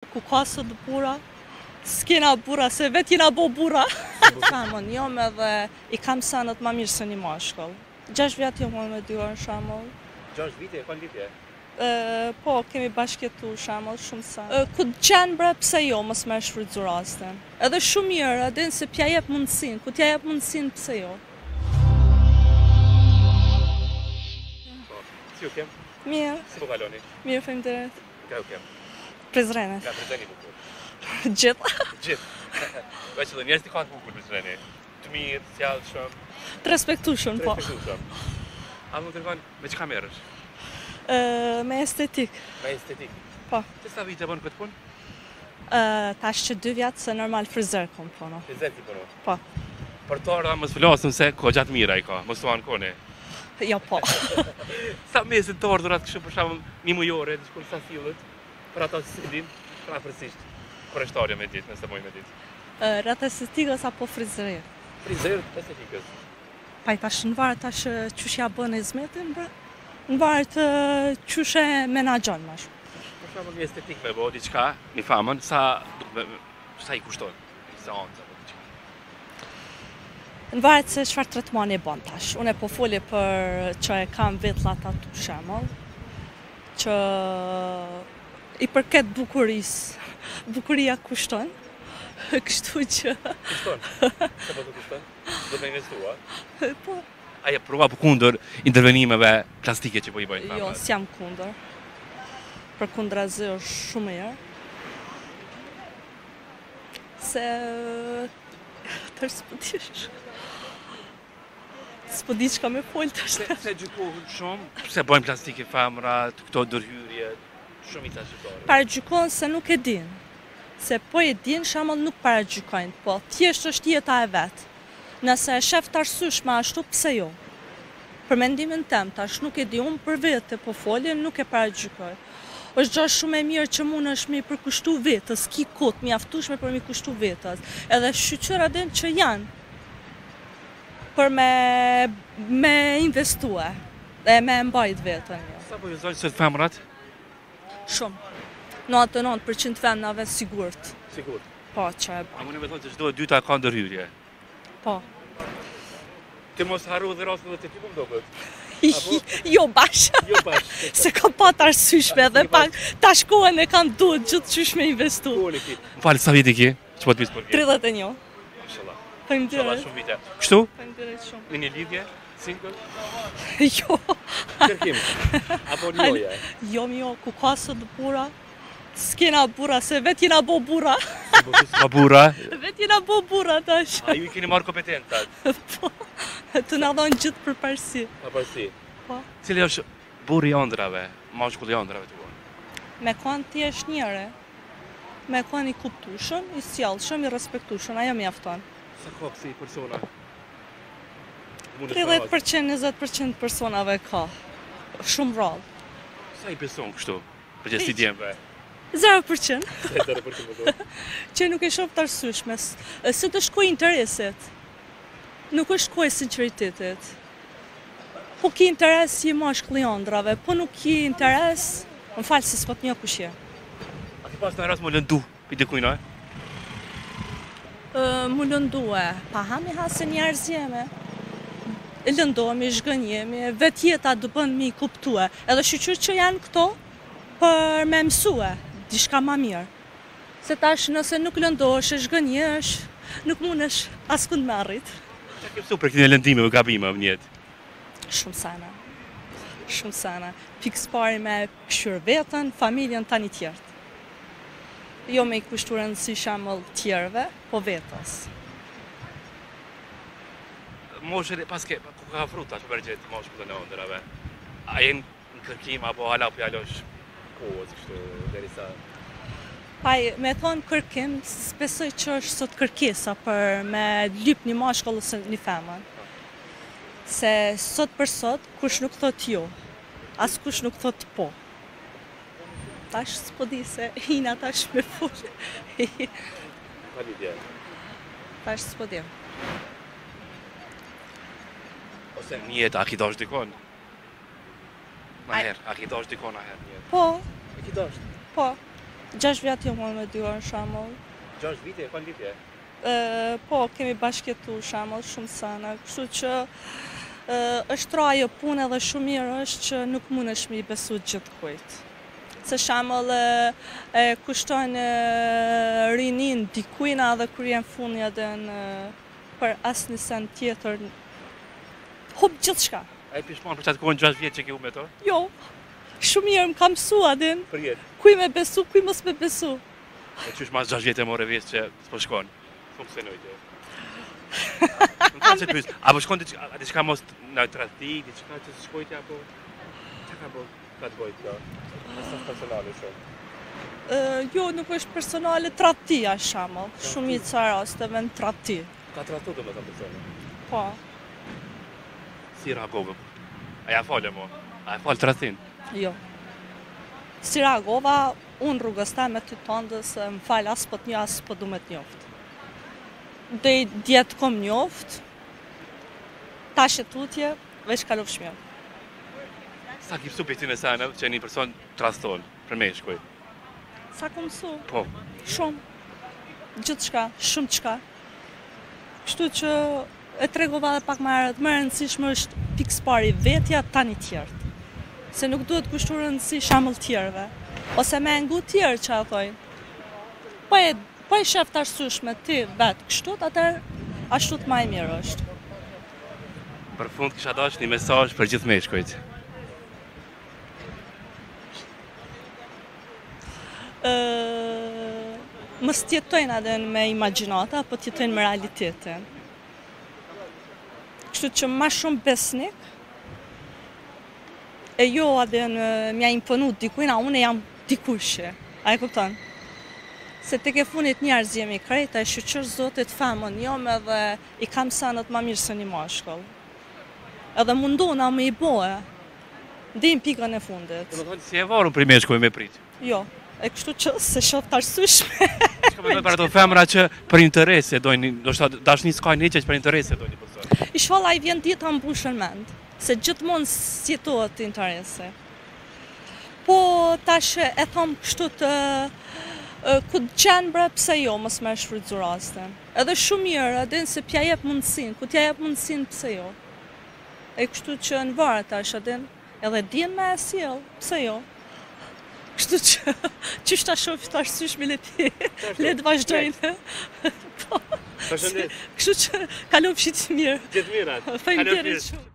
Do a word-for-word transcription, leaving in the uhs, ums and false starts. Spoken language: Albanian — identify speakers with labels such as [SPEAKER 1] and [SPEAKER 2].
[SPEAKER 1] ku kasë të bura, s'kena bura, se vetë jena bo bura. Shamon, jom edhe i kam sanët ma mirë se një mashkull. Gjash vjetë jom me dy orë në shamull.
[SPEAKER 2] Gjash vite, ka lidhje?
[SPEAKER 1] Po, kemi bashkjetu shamull, shumë sa. Ku të qenë bre, pse jo, mos me shfrytzu rastin. Edhe shumë mirë, edhe se pja jep mundësin, ku t'ja jep mundësin, pse jo.
[SPEAKER 2] Si u kem?
[SPEAKER 1] Mirë.
[SPEAKER 2] Si po kaloni?
[SPEAKER 1] Mirë, faleminderit.
[SPEAKER 2] Ka u kem?
[SPEAKER 1] Prizrenes.
[SPEAKER 2] Ka Prizreni bukur?
[SPEAKER 1] Gjithë.
[SPEAKER 2] Gjithë. Veç edhe njerëz t'i kanë bukur Prizreni. Të mirë, të sjellshëm.
[SPEAKER 1] Të respektueshëm, po.
[SPEAKER 2] Të respektueshëm. A më tregon me çka merresh?
[SPEAKER 1] Me estetik.
[SPEAKER 2] Me estetik?
[SPEAKER 1] Po.
[SPEAKER 2] Që sa vite bën këtë punë?
[SPEAKER 1] Tash që dy vjetë se normal frizer kom puno.
[SPEAKER 2] Frizer ti puno?
[SPEAKER 1] Po.
[SPEAKER 2] Për to arda mos flasëm se ko gjatë mira i ka, mos të anë kone.
[SPEAKER 1] Jo, po.
[SPEAKER 2] Sa mesin të ordurat kështu për shembull një mujore, diçka sa sillet, për ata që si din, krahasisht kurështorja me ditë, nëse moj me ditë.
[SPEAKER 1] Rreth estetikës apo frizerit?
[SPEAKER 2] Frizer estetikës.
[SPEAKER 1] Pa i tash në varet tash qysh ja bën hizmetin, bre. Në varet qysh e menaxhon më shumë.
[SPEAKER 2] Për shembull një estetik me bë diçka, një famën, sa sa i kushton? Seanca apo diçka.
[SPEAKER 1] Në varet se çfarë tretmani e bën tash. Unë po foli për që e kam vetë ata tu shembull, që i përket bukurisë. Bukuria kushton. Kështu që...
[SPEAKER 2] Kushton? Sa po të kushton? Do të investua?
[SPEAKER 1] Po.
[SPEAKER 2] A je prova për kundër intervenimeve plastike që po i bëjnë famrat?
[SPEAKER 1] Jo, s'jam kundër. Për kundrazi është shumë mirë. Se... Tërë s'po dish. S'po di çka me folë tash.
[SPEAKER 2] Se gjykohen shumë, se bëjnë plastike famrat, këto dërhyrje, shumë i ta gjykojnë.
[SPEAKER 1] Paragjykojnë se nuk e din. Se po e din, shembull nuk paragjykojnë, po thjesht është jeta e vet. Nëse e shef të arsyeshme ashtu, pse jo? Për mendimin tem, tash nuk e di, unë për vete po foljen, nuk e paragjykoj. Është gjë shumë e mirë që mundesh me i përkushtu vetës, ki kot mjaftueshme për mi kushtu vetës. Edhe shqyqyra din që janë për me me investue dhe me mbajt vetën.
[SPEAKER 2] Sa po ju zonë sot famrat?
[SPEAKER 1] Shumë. nëntëdhjetë e nëntë përqind femnave sigurt.
[SPEAKER 2] Sigurt?
[SPEAKER 1] Po, që e
[SPEAKER 2] A më në me thonë që çdo e dyta ka ndërhyrje?
[SPEAKER 1] Po.
[SPEAKER 2] Ti mos harru dhe rastin dhe të ty po më dobet?
[SPEAKER 1] Jo bashkë.
[SPEAKER 2] Jo bashkë.
[SPEAKER 1] Se kam pat arsyeshme dhe pak tash kohën e kam duhet gjithë qysh me investu.
[SPEAKER 2] Kohën e ki. Më falë, sa viti ki? Që po të pisë për ki?
[SPEAKER 1] tridhjetë e një.
[SPEAKER 2] Mashallah.
[SPEAKER 1] Faleminderit.
[SPEAKER 2] Shumë vite. Kështu?
[SPEAKER 1] Faleminderit shumë.
[SPEAKER 2] Në një lidhje? Single?
[SPEAKER 1] Jo.
[SPEAKER 2] Kërkim? Apo njoja?
[SPEAKER 1] Jo, jo, ku kasë të bura. S'kena bura, se vetë jena bo bura.
[SPEAKER 2] Ka bura?
[SPEAKER 1] Vetë jena bo bura tash.
[SPEAKER 2] A ju i keni marrë kompetentat?
[SPEAKER 1] Po. Të na dhonë gjithë për parësi.
[SPEAKER 2] Për parësi?
[SPEAKER 1] Po.
[SPEAKER 2] Cili është burri i ëndrave, mashkulli i ëndrave të bunë?
[SPEAKER 1] Me kanë ti është njëre. Me kanë i kuptueshëm, i sjellshëm, i respektueshëm, ajo mjafton.
[SPEAKER 2] Sa ka kësi persona?
[SPEAKER 1] tridhjetë përqind njëzet përqind personave ka. Shumë rrallë.
[SPEAKER 2] Sa i beson kështu? Për gjesti djemve?
[SPEAKER 1] zero përqind.
[SPEAKER 2] zero përqind më do?
[SPEAKER 1] Që nuk e shoh të arsyeshme. Se të shkoj interesit. Nuk është shkoj sinceritetit. Po ki interes si mashkulli i ëndrave, po nuk ki interes, më falë se s'po të një kush je.
[SPEAKER 2] A ti pas në ras më lëndu, për dikujna, e?
[SPEAKER 1] Më lëndue, pa hami hasë njerëz jeme. Lëndohemi, zhgënjemi, vetë jeta dë bën mi kuptue. Edhe shqyqyr që janë këto për me mësue, diçka ma mirë. Se tash nëse nuk lëndohesh, e zhgënjesh, nuk mundesh askund me arrit.
[SPEAKER 2] Qa ke pësu për këtine lëndime më gabime më njetë?
[SPEAKER 1] Shumë sana. Shumë sana. Pikës pari me këshur vetën, familjen tani tjertë. Jo me i kushtu rëndësi shembull tjerëve, po vetës.
[SPEAKER 2] Moshë paske, ku ka fruta që përgjetë moshë këtë në ëndrave? A jenë në kërkim, apo hala për jallosh kohës, kështu, derisa...
[SPEAKER 1] Paj, me thonë kërkim, besoj që është sot kërkesa për me lyp një mashkull ose një femën. Se sot për sot, kush nuk thot jo, as kush nuk thot po. Tash s'po di se hina tash me full.
[SPEAKER 2] Ka lidhje?
[SPEAKER 1] Tash s'po di.
[SPEAKER 2] Ose një jetë, a ki dash dikon? Ma herë, a ki dash dikon a herë një jetë?
[SPEAKER 1] Po,
[SPEAKER 2] A ki dash?
[SPEAKER 1] po. gjashtë vjet jo më me dy orë në shembull.
[SPEAKER 2] gjashtë vite, quant vite?
[SPEAKER 1] Ë, po, kemi bashkëtu shembull shumë sana, kështu që ë, është ra ajo punë edhe shumë mirë është që nuk mundesh me i besu gjithkujt. Se shembull e, e kushton e, rinin dikujna dhe kur jenë fundi edhe në për asnjë sen tjetër hub gjithçka.
[SPEAKER 2] A e pishmon për qatë kohën gjashtë vjetë që ke u me to?
[SPEAKER 1] Jo, shumë mirë më ka mësua din.
[SPEAKER 2] Për jetë.
[SPEAKER 1] Kuj me besu, kuj mos me besu.
[SPEAKER 2] E qysh mas gjashtë vjetë e more vjesë që s'po shkon? Funksionoj që. Nuk kanë që të pysë. A po shkon diçka- a diçka mos në tradhti, diçka që s'shkojtja apo? Qa ka bo? Ka të bojtë kjo? Mesaj personale shumë.
[SPEAKER 1] Ë, jo, nuk është personale, tradhtia shembull. Shumica e rasteve në tradhti.
[SPEAKER 2] Ka të ratu të me të persone.
[SPEAKER 1] Po.
[SPEAKER 2] Si reagove? A ja falë mo? A e falë të rathin?
[SPEAKER 1] Jo. Si reagova, unë rrugës ta me ty tonë se më falë as po të një, as po du me të njoft. Dhe i djetë kom njoft, ta shetutje, veç kalov shmjo.
[SPEAKER 2] Sa ki pësu për ty në sajnë që një person të raston, për me shkoj?
[SPEAKER 1] Sa kom mësu?
[SPEAKER 2] Po.
[SPEAKER 1] Shumë. Gjithë shka, shumë qka. Kështu që e tregova dhe pak më herët, më e rëndësishme është pikës pari vetja tani tjertë. Se nuk duhet kushtu rëndësi shambull tjerëve. Ose me ngu tjerë që a thojnë. Po e, po e shef të arsyshme ti vetë kështut, atër ashtu të maj mirë është.
[SPEAKER 2] Për fund kisha dash një mesazh për gjithë meshkujt.
[SPEAKER 1] Ë, mos tjetojnë edhe me imagjinata, po tjetojnë me realitetin. Kështu që ma shumë besnik, e jo edhe në mja imponu dikujna, unë jam dikushje. A e kupton? Se te ke funit njerëz jemi krejta, e shqyqër zotit femën jom edhe i kam sanët ma mirë se një mashkull. Edhe mundona me i boe, dim pikën e fundit.
[SPEAKER 2] Do të thonë si e varun për meshkuj me prit.
[SPEAKER 1] Jo, e kështu që se shoh të arsyshme.
[SPEAKER 2] Çka mendoj për ato femra që për interese dojnë, ndoshta dashni s'ka një që për interese dojnë një person.
[SPEAKER 1] I shfalla i vjen dita mbushën mend, se gjithmonë sjetohet interese. Po tash e thom kështu të ku të qenë bre, pse jo, mos me shfrytzu rastin. Edhe shumë mirë, edhe se pja jep mundësin, ku t'ja jep mundësin, pse jo. E kështu që në varë tash, edhe edhe din me e sjell, pse jo. Kështu që, qysh ta shoh të arsyshme le ti, le të vazhdojnë. Po,
[SPEAKER 2] Përshëndet.
[SPEAKER 1] kështu që kalofshit mirë.
[SPEAKER 2] Gjithë mirat.
[SPEAKER 1] Faleminderit shumë.